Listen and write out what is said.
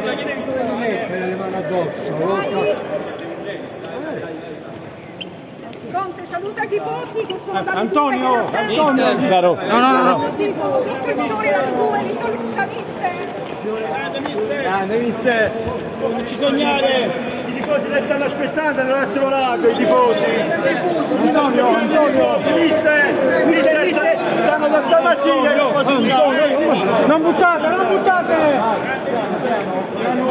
mettere le mani addosso. Conte, saluta i tifosi che sono da Antonio! Antonio! No. Sì, sono soccorsioni da due, li saluta, mister! Non ci sognare! I tifosi le stanno aspettando dall'altro lato, i tifosi! Antonio! Mister! Stanno da stamattina i tifosi! Non buttate!